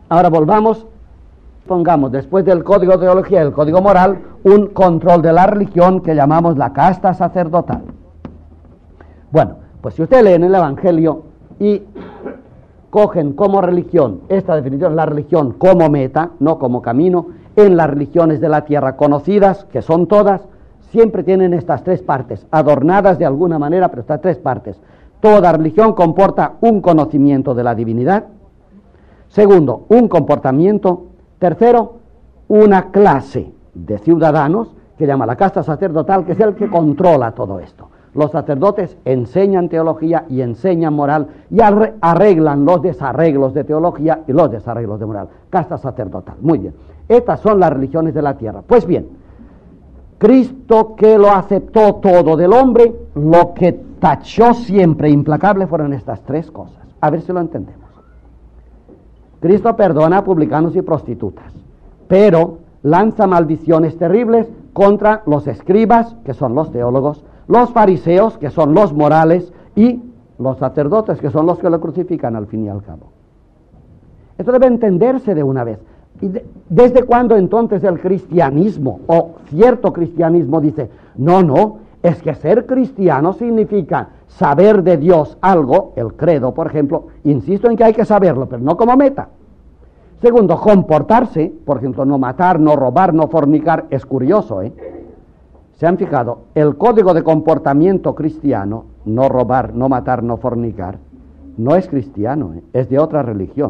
Ahora volvamos, pongamos después del código de teología y el código moral, un control de la religión que llamamos la casta sacerdotal. Bueno, pues si usted lee en el Evangelio y cogen como religión, esta definición es la religión como meta, no como camino, en las religiones de la tierra conocidas, que son todas, siempre tienen estas tres partes, adornadas de alguna manera, pero estas tres partes. Toda religión comporta un conocimiento de la divinidad. Segundo, un comportamiento. Tercero, una clase de ciudadanos que llama la casta sacerdotal, que es el que controla todo esto. Los sacerdotes enseñan teología y enseñan moral y arreglan los desarreglos de teología y los desarreglos de moral. Casta sacerdotal. Muy bien. Estas son las religiones de la tierra. Pues bien, Cristo, que lo aceptó todo del hombre, lo que tachó siempre implacable fueron estas tres cosas. A ver si lo entendemos. Cristo perdona a publicanos y prostitutas, pero lanza maldiciones terribles contra los escribas, que son los teólogos, los fariseos, que son los morales, y los sacerdotes, que son los que lo crucifican al fin y al cabo. Esto debe entenderse de una vez. ¿Y desde cuándo entonces el cristianismo, o cierto cristianismo, dice, no, es que ser cristiano significa saber de Dios algo, el credo, por ejemplo, insisto en que hay que saberlo, pero no como meta. Segundo, comportarse, por ejemplo, no matar, no robar, no fornicar, es curioso, ¿Se han fijado? El código de comportamiento cristiano, no robar, no matar, no fornicar, no es cristiano, es de otra religión.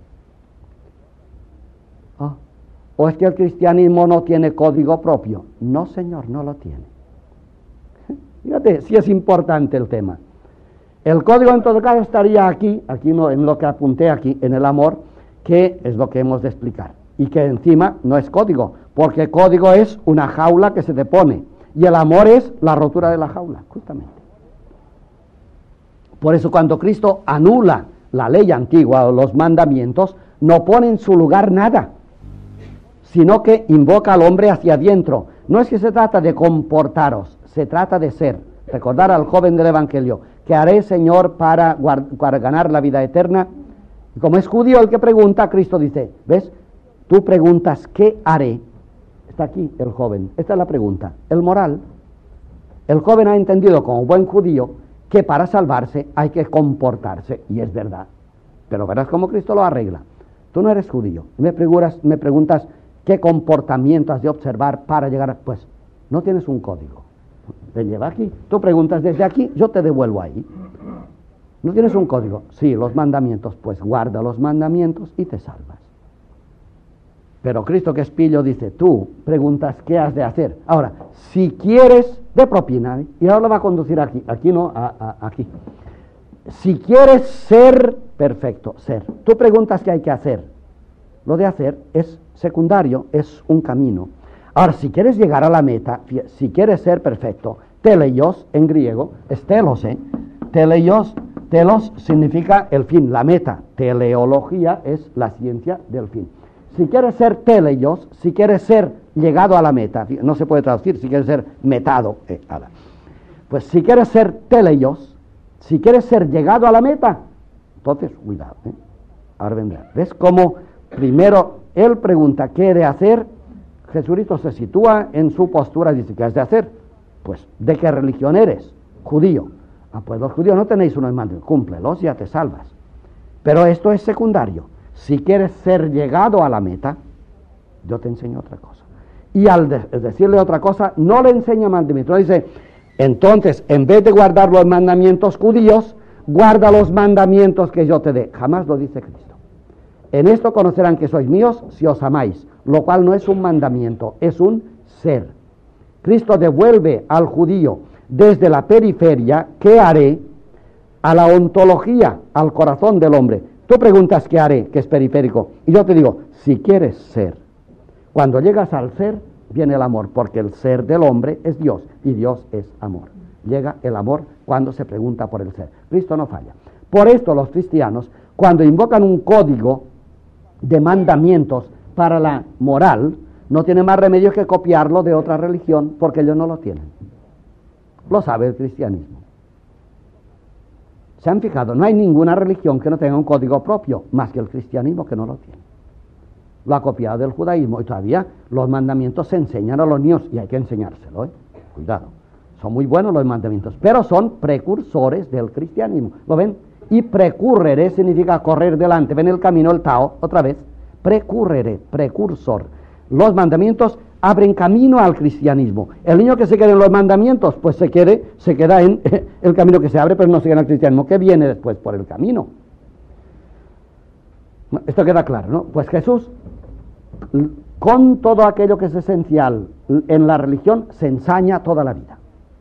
¿O es que el cristianismo no tiene código propio? No, señor, no lo tiene. Fíjate, si es importante el tema. El código en todo caso estaría aquí no, en lo que apunté aquí, en el amor, que es lo que hemos de explicar. Y que encima no es código, porque código es una jaula que se te pone, y el amor es la rotura de la jaula, justamente. Por eso cuando Cristo anula la ley antigua o los mandamientos, no pone en su lugar nada, sino que invoca al hombre hacia adentro. No es que se trata de comportaros, se trata de ser. Recordar al joven del Evangelio, ¿qué haré, Señor, para ganar la vida eterna? Y como es judío el que pregunta, Cristo dice, ¿ves? Tú preguntas, ¿qué haré? Está aquí el joven, esta es la pregunta, el moral. El joven ha entendido como buen judío que para salvarse hay que comportarse, y es verdad. Pero verás cómo Cristo lo arregla. Tú no eres judío, me preguntas, ¿qué comportamiento has de observar para llegar? Pues no tienes un código. Te lleva aquí. Tú preguntas desde aquí, yo te devuelvo ahí. No tienes un código. Sí, los mandamientos. Pues guarda los mandamientos y te salvas. Pero Cristo, que es pillo, dice, tú preguntas qué has de hacer. Ahora, si quieres, de propina, y ahora lo va a conducir aquí. Aquí no, aquí. Si quieres ser perfecto, ser. Tú preguntas qué hay que hacer. Lo de hacer es secundario, es un camino. Ahora, si quieres llegar a la meta, si quieres ser perfecto, teleios en griego es telos, telos significa el fin, la meta. Teleología es la ciencia del fin. Si quieres ser teleios, si quieres ser llegado a la meta, no se puede traducir, si quieres ser metado, pues si quieres ser teleios, si quieres ser llegado a la meta, entonces cuidado, ahora vendrá. ¿Ves cómo primero él pregunta qué he de hacer? Jesucristo se sitúa en su postura y dice, ¿qué has de hacer? Pues, ¿de qué religión eres? Judío. Pues los judíos no tenéis unos mandamientos, cúmplelos, ya te salvas. Pero esto es secundario. Si quieres ser llegado a la meta, yo te enseño otra cosa. Y al decirle otra cosa, no le enseña mandamientos. Dice, entonces, en vez de guardar los mandamientos judíos, guarda los mandamientos que yo te dé. Jamás lo dice Cristo. En esto conocerán que sois míos si os amáis, lo cual no es un mandamiento, es un ser. Cristo devuelve al judío desde la periferia, ¿qué haré?, a la ontología, al corazón del hombre. Tú preguntas qué haré, que es periférico, y yo te digo, si quieres ser. Cuando llegas al ser, viene el amor, porque el ser del hombre es Dios, y Dios es amor. Llega el amor cuando se pregunta por el ser. Cristo no falla. Por esto los cristianos, cuando invocan un código de mandamientos para la moral, no tienen más remedio que copiarlo de otra religión, porque ellos no lo tienen. Lo sabe el cristianismo. ¿Se han fijado? No hay ninguna religión que no tenga un código propio, más que el cristianismo, que no lo tiene. lo ha copiado del judaísmo y todavía los mandamientos se enseñan a los niños y hay que enseñárselo, ¿eh? Cuidado, son muy buenos los mandamientos, pero son precursores del cristianismo, ¿lo ven? Y precurrere significa correr delante, ven el camino, el Tao, otra vez, precurrere, precursor. Los mandamientos abren camino al cristianismo. El niño que se quede en los mandamientos, pues se queda en el camino que se abre, pero no se queda en el cristianismo, que viene después por el camino. Esto queda claro, ¿no? Pues Jesús, con todo aquello que es esencial en la religión, se ensaña toda la vida.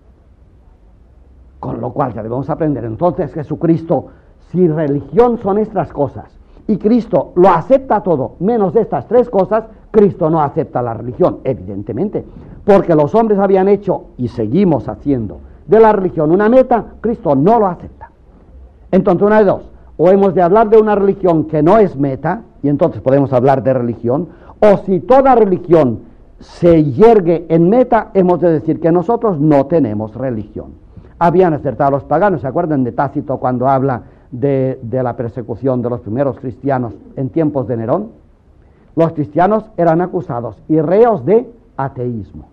Con lo cual ya debemos aprender. Entonces Jesucristo, si religión son estas cosas, y Cristo lo acepta todo, menos de estas tres cosas, Cristo no acepta la religión, evidentemente, porque los hombres habían hecho, y seguimos haciendo, de la religión una meta, Cristo no lo acepta. Entonces, una de dos, o hemos de hablar de una religión que no es meta, y entonces podemos hablar de religión, o si toda religión se yergue en meta, hemos de decir que nosotros no tenemos religión. Habían acertado los paganos, ¿se acuerdan de Tácito cuando habla de la persecución de los primeros cristianos en tiempos de Nerón? Los cristianos eran acusados y reos de ateísmo.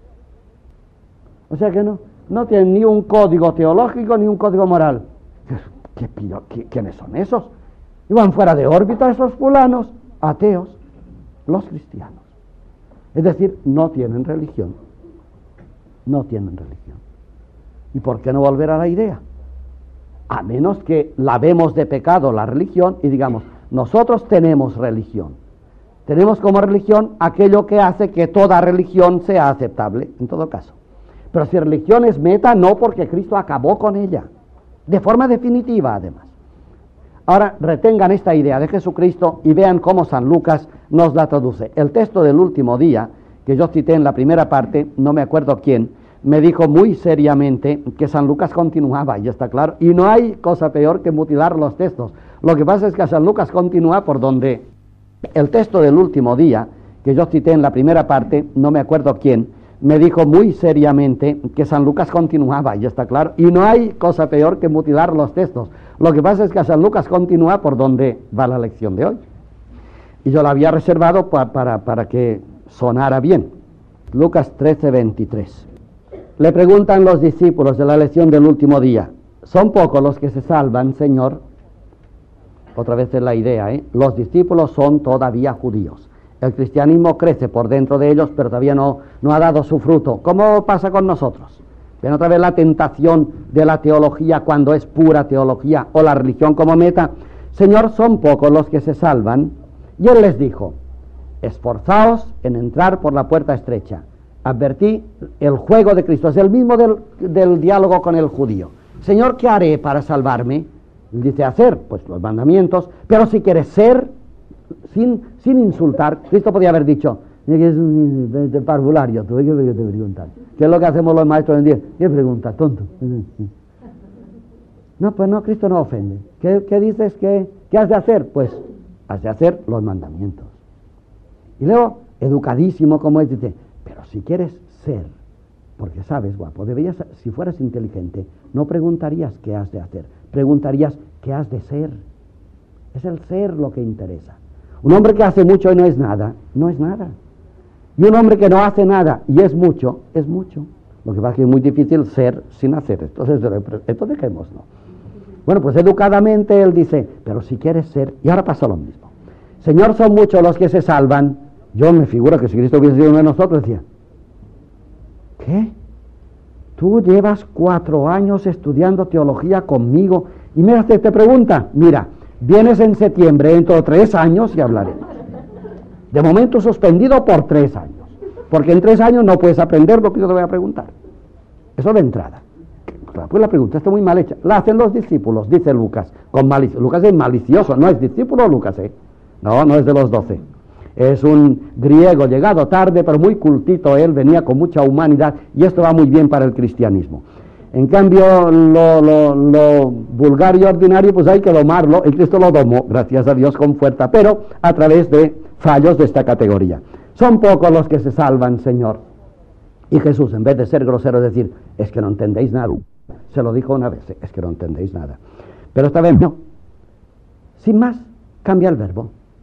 O sea que no tienen ni un código teológico ni un código moral. ¿Quiénes son esos? Iban fuera de órbita esos fulanos, ateos, los cristianos. Es decir, no tienen religión. No tienen religión. ¿Y por qué no volver a la idea? A menos que lavemos de pecado la religión y digamos, nosotros tenemos religión. Tenemos como religión aquello que hace que toda religión sea aceptable, en todo caso. Pero si religión es meta, no, porque Cristo acabó con ella, de forma definitiva además. Ahora retengan esta idea de Jesucristo y vean cómo San Lucas nos la traduce. El texto del último día, que yo cité en la primera parte, no me acuerdo quién, me dijo muy seriamente que San Lucas continuaba, y está claro, y no hay cosa peor que mutilar los textos. Lo que pasa es que San Lucas continúa por donde el texto del último día, que yo cité en la primera parte, no me acuerdo quién, me dijo muy seriamente que San Lucas continuaba, y está claro, y no hay cosa peor que mutilar los textos. Lo que pasa es que San Lucas continúa por donde va la lección de hoy. Y yo la había reservado para que sonara bien. Lucas 13:23. Le preguntan los discípulos de la lección del último día, ¿son pocos los que se salvan, Señor? Otra vez es la idea, Los discípulos son todavía judíos. El cristianismo crece por dentro de ellos, pero todavía no ha dado su fruto. ¿Cómo pasa con nosotros? Ven otra vez la tentación de la teología cuando es pura teología, o la religión como meta. Señor, son pocos los que se salvan. Y él les dijo, esforzaos en entrar por la puerta estrecha. Advertí el juego de Cristo, es el mismo del diálogo con el judío. Señor, ¿qué haré para salvarme? Él dice, hacer, pues los mandamientos, pero si quieres ser, sin insultar, Cristo podía haber dicho, de parvulario, tú, ¿qué te preguntas? ¿Qué es lo que hacemos los maestros hoy en día? ¿Qué preguntas, tonto? No, pues no, Cristo no ofende. ¿Qué dices? ¿Qué has de hacer? Pues has de hacer los mandamientos. Y luego, educadísimo como es, dice, pero si quieres ser, porque sabes, guapo, deberías, si fueras inteligente, no preguntarías qué has de hacer, preguntarías qué has de ser. Es el ser lo que interesa. Un hombre que hace mucho y no es nada, no es nada. Y un hombre que no hace nada y es mucho, es mucho. Lo que pasa es que es muy difícil ser sin hacer. Entonces dejémoslo. Bueno, pues educadamente él dice, pero si quieres ser, y ahora pasa lo mismo. Señor, son muchos los que se salvan. Yo me figuro que si Cristo hubiese sido uno de nosotros, decía, ¿qué? Tú llevas 4 años estudiando teología conmigo y me haces esta pregunta. Mira, vienes en septiembre, dentro de 3 años y hablaremos. De momento suspendido por 3 años, porque en 3 años no puedes aprender lo que yo te voy a preguntar. Eso de entrada. Pues la pregunta está muy mal hecha. La hacen los discípulos, dice Lucas, con malicia. Lucas es malicioso, no es discípulo Lucas, No es de los 12. Es un griego llegado tarde, pero muy cultito él, venía con mucha humanidad, y esto va muy bien para el cristianismo. En cambio, lo vulgar y ordinario, pues hay que domarlo, y Cristo lo domó, gracias a Dios, con fuerza, pero a través de fallos de esta categoría. Son pocos los que se salvan, Señor. Y Jesús, en vez de ser grosero, decir, es que no entendéis nada. Se lo dijo una vez, es que no entendéis nada. Pero esta vez no. Sin más, cambia el verbo.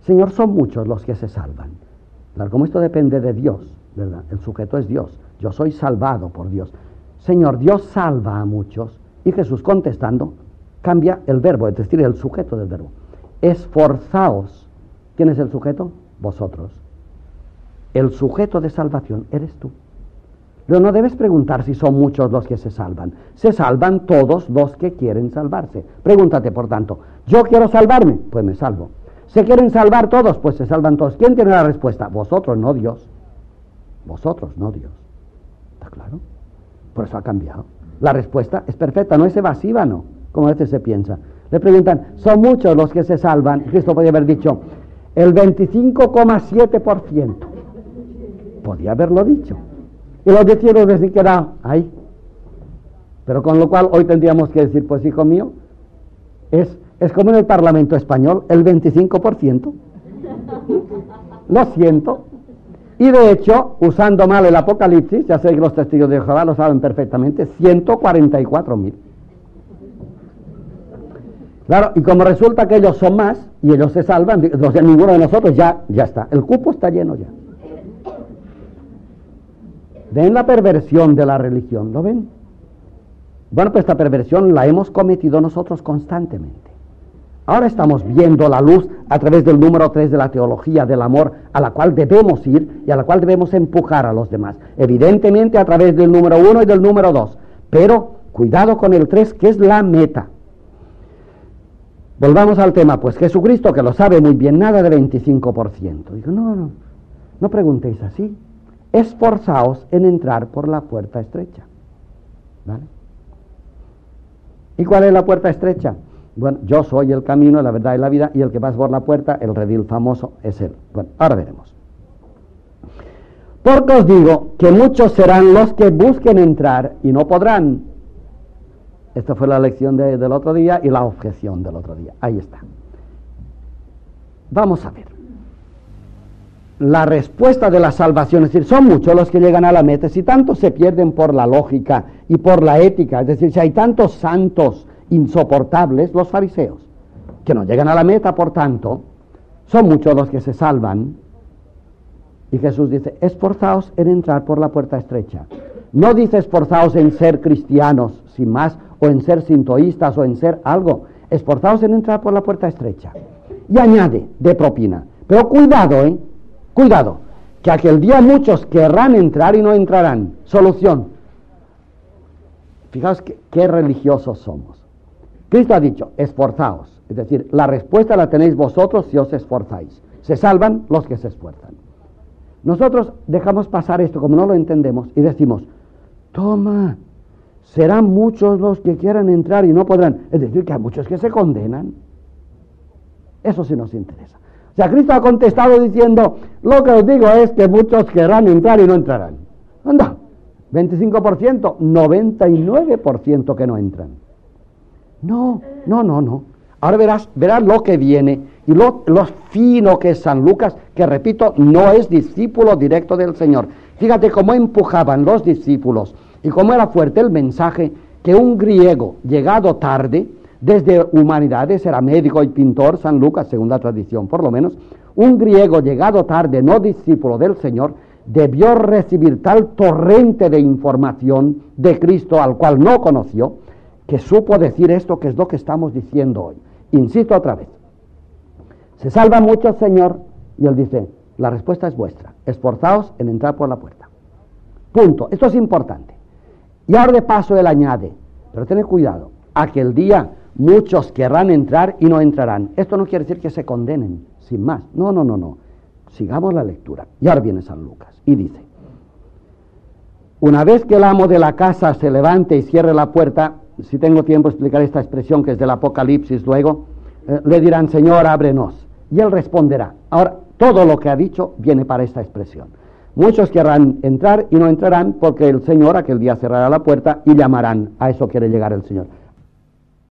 Señor, son muchos los que se salvan. Claro, como esto depende de Dios, ¿verdad? El sujeto es Dios. Yo soy salvado por Dios. Señor, Dios salva a muchos. Y Jesús contestando, cambia el verbo, es decir, el sujeto del verbo. Esforzaos. ¿Quién es el sujeto? Vosotros. El sujeto de salvación eres tú. Pero no debes preguntar si son muchos los que se salvan. Se salvan todos los que quieren salvarse. Pregúntate, por tanto, ¿yo quiero salvarme? Pues me salvo. ¿Se quieren salvar todos? Pues se salvan todos. ¿Quién tiene la respuesta? Vosotros, no Dios. Vosotros, no Dios. ¿Está claro? Por eso ha cambiado. La respuesta es perfecta, no es evasiva, no, como a veces se piensa. Le preguntan, ¿son muchos los que se salvan? Cristo podría haber dicho, el 25,7%. Podía haberlo dicho. Y los decían decir que era ahí. Pero con lo cual hoy tendríamos que decir, pues hijo mío, es como en el Parlamento español, el 25%. Lo siento. Y de hecho, usando mal el Apocalipsis, ya sé que los testigos de Jehová lo saben perfectamente, 144.000. Claro, y como resulta que ellos son más, y ellos se salvan, o sea, ninguno de nosotros ya está. El cupo está lleno ya. ¿Ven la perversión de la religión? ¿Lo ven? Bueno, pues esta perversión la hemos cometido nosotros constantemente. Ahora estamos viendo la luz a través del número 3 de la teología del amor, a la cual debemos ir y a la cual debemos empujar a los demás. Evidentemente a través del número 1 y del número 2. Pero cuidado con el 3, que es la meta. Volvamos al tema, pues Jesucristo, que lo sabe muy bien, nada de 25%. Digo, no preguntéis así. Esforzaos en entrar por la puerta estrecha. ¿Vale? ¿Y cuál es la puerta estrecha? Bueno, yo soy el camino, la verdad y la vida, y el que pasa por la puerta, el redil famoso, es él. Bueno, ahora veremos. Porque os digo que muchos serán los que busquen entrar y no podrán. Esta fue la lección del otro día y la objeción del otro día. Ahí está. Vamos a ver. La respuesta de la salvación, es decir, son muchos los que llegan a la meta, si tantos se pierden por la lógica y por la ética, es decir, si hay tantos santos insoportables, los fariseos, que no llegan a la meta, por tanto, son muchos los que se salvan. Y Jesús dice, esforzaos en entrar por la puerta estrecha. No dice esforzaos en ser cristianos, sin más, o en ser sintoístas, o en ser algo. Esforzaos en entrar por la puerta estrecha. Y añade, de propina. Pero cuidado, cuidado, que aquel día muchos querrán entrar y no entrarán. Solución. Fijaos qué religiosos somos. Cristo ha dicho, esforzaos. Es decir, la respuesta la tenéis vosotros si os esforzáis. Se salvan los que se esfuerzan. Nosotros dejamos pasar esto como no lo entendemos y decimos, toma, serán muchos los que quieran entrar y no podrán. Es decir, que hay muchos que se condenan. Eso sí nos interesa. O sea, Cristo ha contestado diciendo, lo que os digo es que muchos querrán entrar y no entrarán. Anda, 25%, 99% que no entran. No. Ahora verás lo que viene y lo fino que es San Lucas, que repito, no es discípulo directo del Señor. Fíjate cómo empujaban los discípulos y cómo era fuerte el mensaje que un griego llegado tarde, desde humanidades, era médico y pintor, San Lucas, según la tradición por lo menos, un griego llegado tarde, no discípulo del Señor, debió recibir tal torrente de información de Cristo al cual no conoció, que supo decir esto que es lo que estamos diciendo hoy. Insisto otra vez. Se salvan muchos, Señor, y Él dice, la respuesta es vuestra. Esforzaos en entrar por la puerta. Punto. Esto es importante. Y ahora de paso Él añade, pero tened cuidado, aquel día muchos querrán entrar y no entrarán. Esto no quiere decir que se condenen, sin más. No. Sigamos la lectura. Y ahora viene San Lucas y dice, una vez que el amo de la casa se levante y cierre la puerta, si tengo tiempo explicar esta expresión que es del Apocalipsis luego, le dirán, Señor, ábrenos. Y Él responderá. Ahora, todo lo que ha dicho viene para esta expresión. Muchos querrán entrar y no entrarán porque el Señor aquel día cerrará la puerta y llamarán. A eso quiere llegar el Señor.